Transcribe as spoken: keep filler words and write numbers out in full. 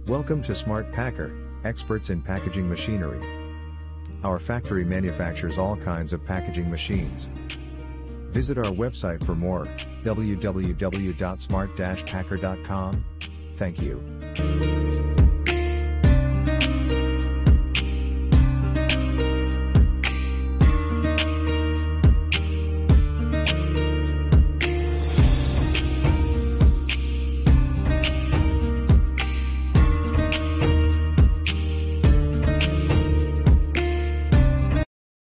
Welcome to Smart Packer, experts in packaging machinery. Our factory manufactures all kinds of packaging machines. Visit our website for more, w w w dot smart dash packer dot com. Thank you.